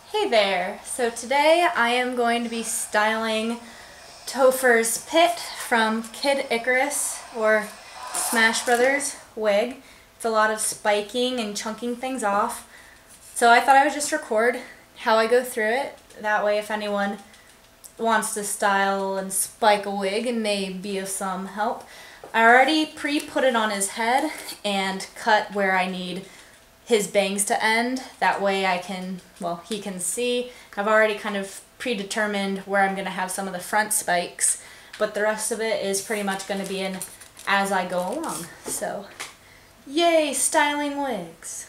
Hey there! So today I am going to be styling Topher's Pit from Kid Icarus or Smash Brothers wig. It's a lot of spiking and chunking things off. So I thought I would just record how I go through it. That way if anyone wants to style and spike a wig, it may be of some help. I already pre-put it on his head and cut where I need his bangs to end. That way I can, well, he can see. I've already kind of predetermined where I'm going to have some of the front spikes, but the rest of it is pretty much going to be in as I go along. So, yay, styling wigs!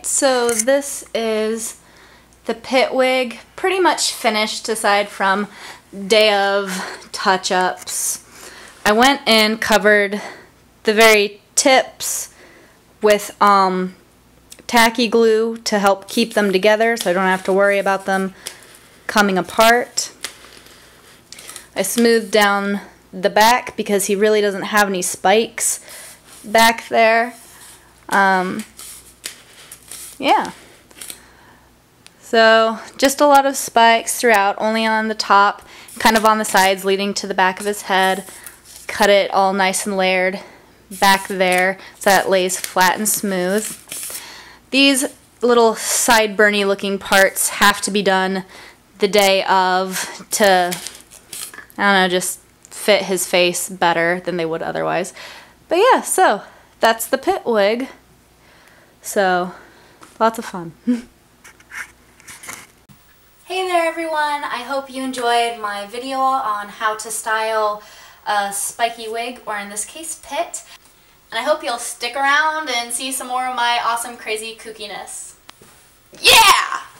Alright, so this is the pit wig, pretty much finished aside from day of touch-ups. I went and covered the very tips with tacky glue to help keep them together so I don't have to worry about them coming apart. I smoothed down the back because he really doesn't have any spikes back there. Yeah. So just a lot of spikes throughout, only on the top, kind of on the sides leading to the back of his head. Cut it all nice and layered back there so that it lays flat and smooth. These little sideburny looking parts have to be done the day of to, I don't know, just fit his face better than they would otherwise. But yeah, so that's the pit wig. So lots of fun. Hey there everyone, I hope you enjoyed my video on how to style a spiky wig, or in this case, pit. And I hope you'll stick around and see some more of my awesome, crazy kookiness. Yeah!